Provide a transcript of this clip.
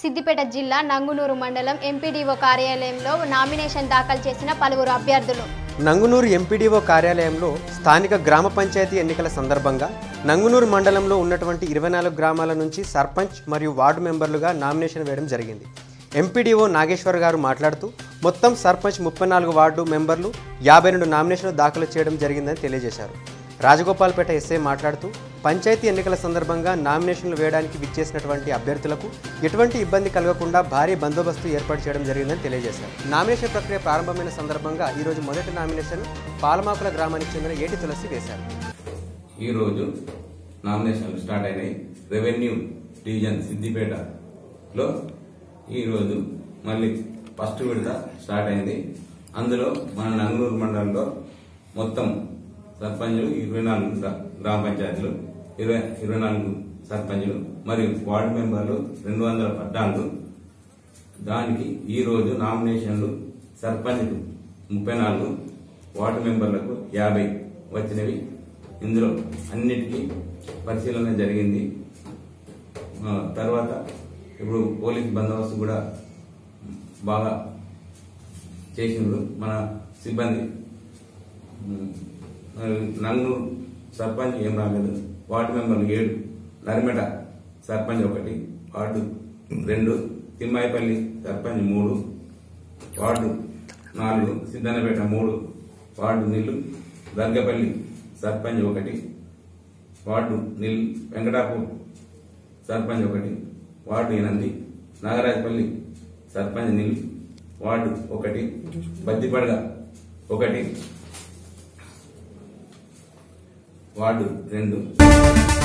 సిద్దిపేట జిల్లా నంగునూరు మండలం ఎంపీడీఓ కార్యాలయంలో నామినేషన్ దాఖలు చేసిన పలువురు అభ్యర్థులు. నంగునూరు ఎంపీడీఓ కార్యాలయంలో స్థానిక గ్రామ పంచాయతీ ఎన్నికల సందర్భంగా నంగునూరు మండలంలో ఉన్నటువంటి 24 గ్రామాల నుంచి సర్పంచ్ మరియు వార్డు మెంబర్లుగా నామినేషన్ వేయడం జరిగింది. ఎంపీడీఓ నాగేశ్వర్ గారు మాట్లాడుతూ మొత్తం సర్పంచ్ 34 వార్డు మెంబర్లు 52 నామినేషన్లు దాఖలు చేయడం జరిగిందని తెలియజేశారు. రాజగోపాల్పేట ఎస్ఐ మాట్లాడుతూ పంచాయతీ ఎన్నికల సందర్భంగా నామినేషన్లు వేయడానికి విచ్చేసినటువంటి అభ్యర్థులకు ఎటువంటి ఇబ్బంది కలగకుండా భారీ బందోబస్తు ఏర్పాటు చేయడం జరిగిందని తెలియజేశారు. నామినేషన్ ప్రక్రియ ప్రారంభమైన సందర్భంగా ఈరోజు మొదటి నామినేషన్ పాలమాకుల గ్రామానికి చెందిన ఏటి తులసి వేశారు. ఈరోజు నామినేషన్లు స్టార్ట్ అయినాయి. రెవెన్యూ డివిజన్ సిద్దిపేటలో ఈరోజు మళ్ళీ ఫస్ట్ విడత స్టార్ట్ అయింది. అందులో మన నంగునూరు మండలంలో మొత్తం సర్పంచులు 24 గ్రామ పంచాయతీలు 24 సర్పంచులు మరియు వార్డు మెంబర్లు 214. దానికి ఈ రోజు నామినేషన్లు సర్పంచ్లు 34, వార్డు మెంబర్లకు 50 వచ్చినవి. ఇందులో అన్నిటికీ పరిశీలన జరిగింది. తర్వాత ఇప్పుడు పోలీస్ బందోబస్తు కూడా బాగా చేసిండ్రు మన సిబ్బంది. నంగూరు సర్పంచ్ ఏం రాలేదు. వార్డు మెంబర్లు 7, Narimeta sarpanch 1, ward 2, Thimmaipalli sarpanch 3, ward 4, Siddannapet 3, ward nil, Dargapalli sarpanch 1, ward nil, Venkatapur sarpanch 1, ward 8, Nagarajapalli sarpanch nil, ward 1, Baddipadaga 1, ward 2.